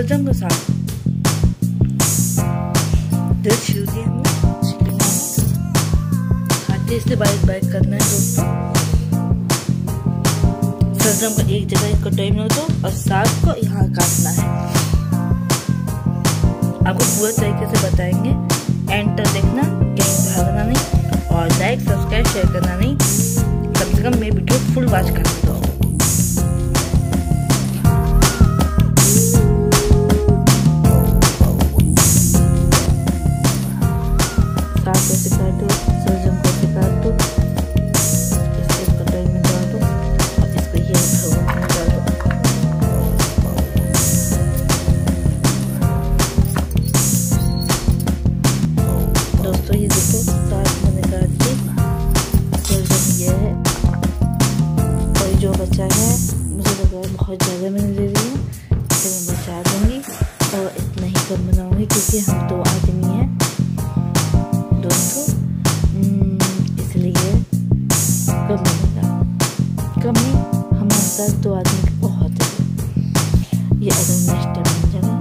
सलजम का साग दिल छू दिया हमने, खाते इसलिए बारीक बारीक करना है दोस्तों। सलजम को एक जगह एक कटोरी में दो और साग को यहाँ काटना है। आपको पूरे तरीके से बताएंगे, एंड तक देखना, कहीं भागना नहीं, और लाइक सब्सक्राइब शेयर करना नहीं, कम से कम मेरी वीडियो फुल वॉच करना दो। साग कैसे काटो, सलजम कैसे काटो, इसको कटोरी में डाल दो और इसको ये भगोने में डाल दो। दोस्तों ये देखो साग मैंने काट दी, सलजम ये है, और जो बचा है मुझे लग रहा है बहुत ज़्यादा मैंने ले ली है, इसे मैं बचा दूँगी और इतना ही कम बनाऊँगी क्योंकि हम 2 आदमी हैं दोस्तों, इसलिए कम बनेगा। कम ही हमारे साथ 2 आदमी का बहुत है। ये अगर नेक्स्ट टाइम बन जाएगा।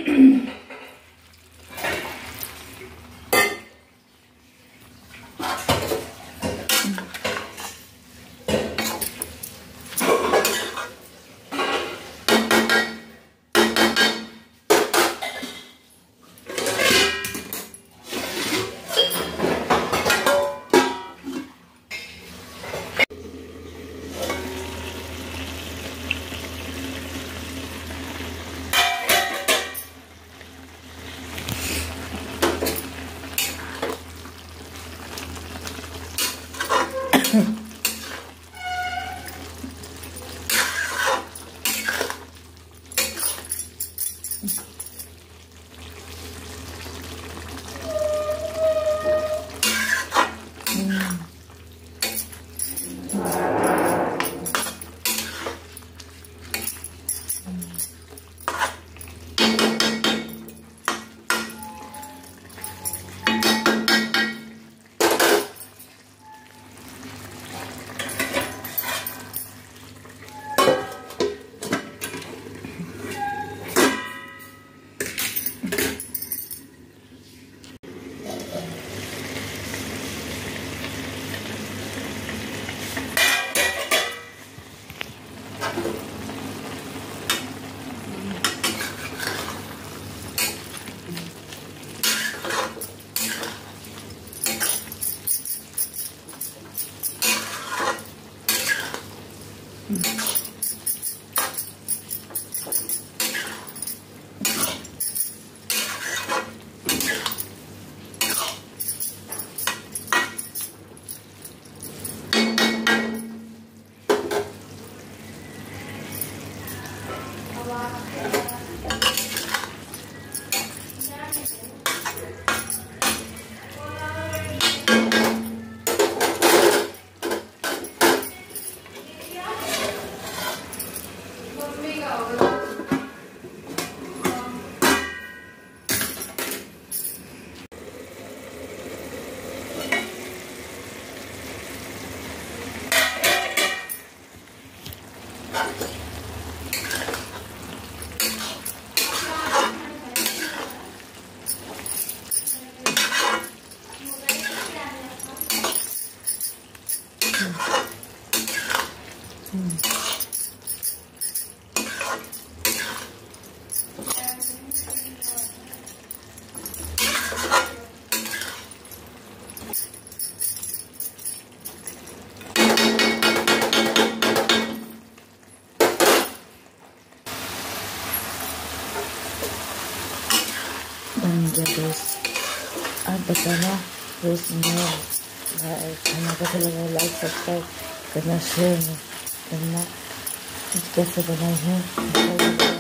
बन गया दोस्त। आप बताना दोस्त, मेरा खाना कैसा लगा, लाइक सब्सक्राइब करना, शेयर करना, कैसे बनाई है।